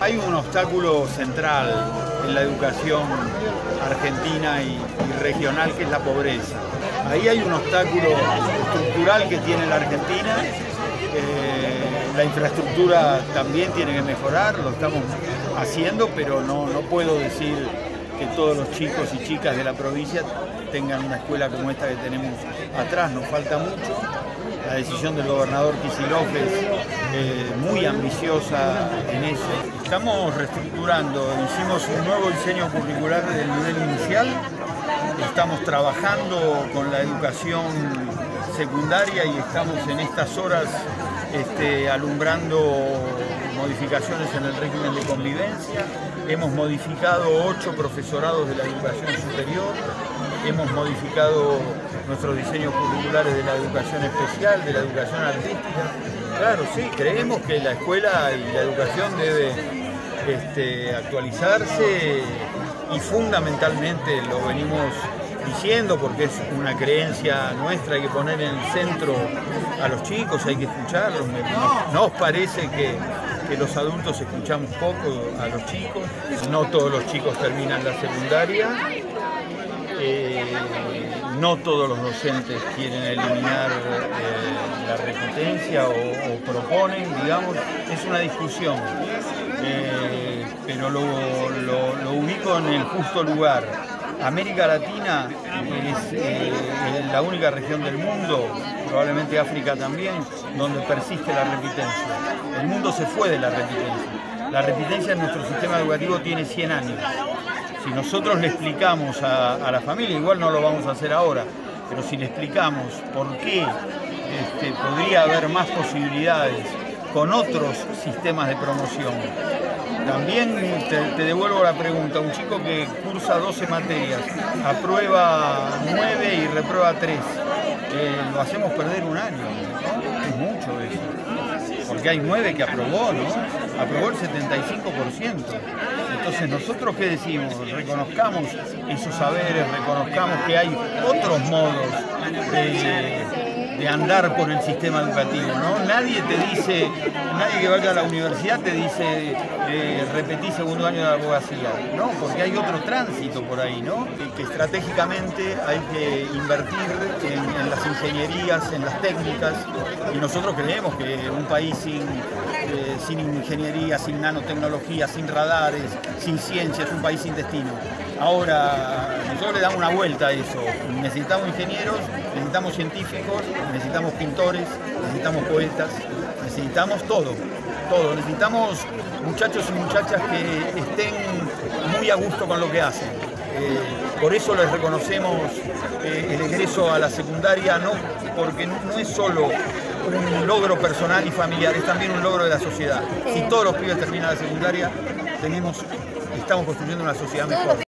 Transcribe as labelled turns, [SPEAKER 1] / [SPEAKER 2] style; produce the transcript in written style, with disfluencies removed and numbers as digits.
[SPEAKER 1] Hay un obstáculo central en la educación argentina y regional, que es la pobreza. Ahí hay un obstáculo estructural que tiene la Argentina. La infraestructura también tiene que mejorar, lo estamos haciendo, pero no puedo decir que todos los chicos y chicas de la provincia tengan una escuela como esta que tenemos atrás, nos falta mucho. La decisión del gobernador Kicillof es muy ambiciosa en eso. Estamos reestructurando, hicimos un nuevo diseño curricular del nivel inicial, estamos trabajando con la educación secundaria y estamos en estas horas alumbrando modificaciones en el régimen de convivencia. Hemos modificado 8 profesorados de la educación superior, hemos modificado nuestros diseños curriculares de la educación especial, de la educación artística. Claro, sí, creemos que la escuela y la educación debe actualizarse y fundamentalmente lo venimos diciendo porque es una creencia nuestra, hay que poner en el centro a los chicos, hay que escucharlos. ¿Nos parece que los adultos escuchamos poco a los chicos? No todos los chicos terminan la secundaria, no todos los docentes quieren eliminar la repitencia o proponen, digamos, es una discusión, pero lo ubico en el justo lugar. América Latina es la única región del mundo, probablemente África también, donde persiste la repitencia. El mundo se fue de la repitencia. La repitencia en nuestro sistema educativo tiene 100 años. Si nosotros le explicamos a la familia, igual no lo vamos a hacer ahora, pero si le explicamos por qué podría haber más posibilidades con otros sistemas de promoción. También te devuelvo la pregunta, un chico que cursa 12 materias, aprueba 9 y reprueba 3, lo hacemos perder un año, ¿no? Es mucho eso, porque hay 9 que aprobó, ¿no? Aprobó el 75%. Entonces, ¿nosotros qué decimos? Reconozcamos esos saberes, reconozcamos que hay otros modos de andar por el sistema educativo, ¿no? Nadie que vaya a la universidad te dice repetí segundo año de abogacía, ¿no? Porque hay otro tránsito por ahí, ¿no? Que estratégicamente hay que invertir en las ingenierías, en las técnicas, y nosotros creemos que un país sin ingeniería, sin nanotecnología, sin radares, sin ciencia, es un país sin destino. Ahora, nosotros le damos una vuelta a eso. Necesitamos ingenieros, necesitamos científicos, necesitamos pintores, necesitamos poetas, necesitamos todo. Necesitamos muchachos y muchachas que estén muy a gusto con lo que hacen. Por eso les reconocemos el egreso a la secundaria, no porque no es solo un logro personal y familiar, es también un logro de la sociedad. Si todos los pibes terminan la secundaria, estamos construyendo una sociedad mejor.